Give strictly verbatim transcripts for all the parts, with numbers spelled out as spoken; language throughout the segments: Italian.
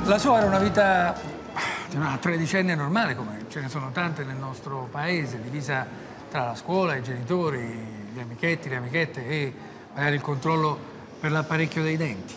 La sua era una vita di una tredicenne normale, come ce ne sono tante nel nostro paese, divisa tra la scuola, i genitori, gli amichetti, le amichette e magari il controllo per l'apparecchio dei denti.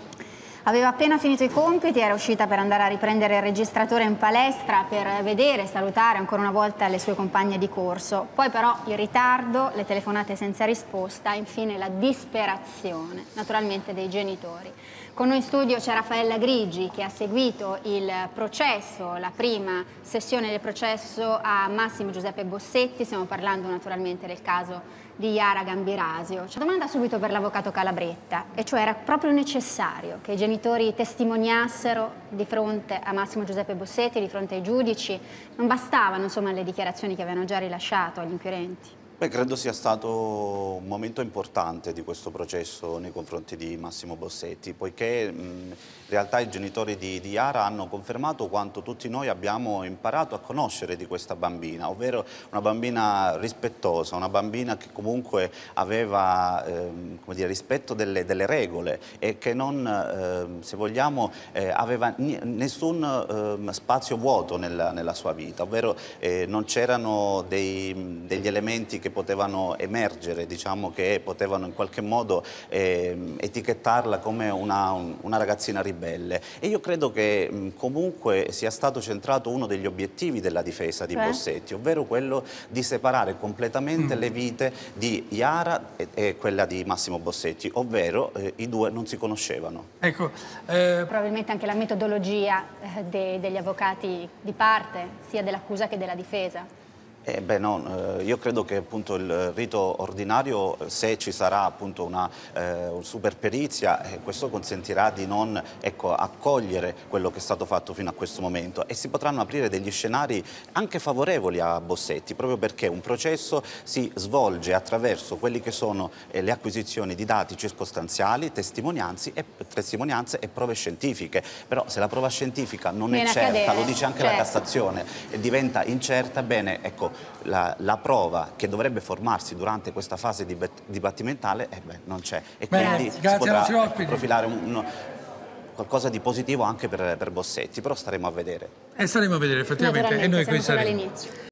Aveva appena finito i compiti, era uscita per andare a riprendere il registratore in palestra per vedere e salutare ancora una volta le sue compagne di corso. Poi però il ritardo, le telefonate senza risposta e infine la disperazione, naturalmente dei genitori. Con noi in studio c'è Raffaella Grigi che ha seguito il processo, la prima sessione del processo a Massimo Giuseppe Bossetti. Stiamo parlando naturalmente del caso di Yara Gambirasio. C'è una domanda subito per l'avvocato Calabretta, e cioè era proprio necessario che i genitori testimoniassero di fronte a Massimo Giuseppe Bossetti, di fronte ai giudici? Non bastavano insomma le dichiarazioni che avevano già rilasciato agli inquirenti? Beh, credo sia stato un momento importante di questo processo nei confronti di Massimo Bossetti, poiché mh, in realtà i genitori di, di Yara hanno confermato quanto tutti noi abbiamo imparato a conoscere di questa bambina, ovvero una bambina rispettosa, una bambina che comunque aveva ehm, come dire, rispetto delle, delle regole e che non, ehm, se vogliamo, eh, aveva nessun ehm, spazio vuoto nella, nella sua vita, ovvero eh, non c'erano dei, degli elementi che potevano emergere, diciamo, che potevano in qualche modo eh, etichettarla come una, una ragazzina ribelle. E io credo che mh, comunque sia stato centrato uno degli obiettivi della difesa di Cioè? Bossetti, ovvero quello di separare completamente mm. le vite di Yara e, e quella di Massimo Bossetti, ovvero eh, i due non si conoscevano. Ecco, eh... probabilmente anche la metodologia eh, de, degli avvocati di parte, sia dell'accusa che della difesa. Eh beh, no, eh, io credo che appunto il rito ordinario, se ci sarà appunto una eh, superperizia, eh, questo consentirà di non, ecco, accogliere quello che è stato fatto fino a questo momento, e si potranno aprire degli scenari anche favorevoli a Bossetti, proprio perché un processo si svolge attraverso quelli che sono eh, le acquisizioni di dati circostanziali, testimonianze e, testimonianze e prove scientifiche. Però se la prova scientifica non Viene è certa, cadere, lo dice anche certo. la Cassazione, e diventa incerta, bene, ecco, La, la prova che dovrebbe formarsi durante questa fase dibattimentale eh beh, non c'è, e beh, quindi grazie, si potrà grazie profilare un, un, qualcosa di positivo anche per, per Bossetti, però staremo a vedere. E staremo a vedere effettivamente, e noi qui saremo.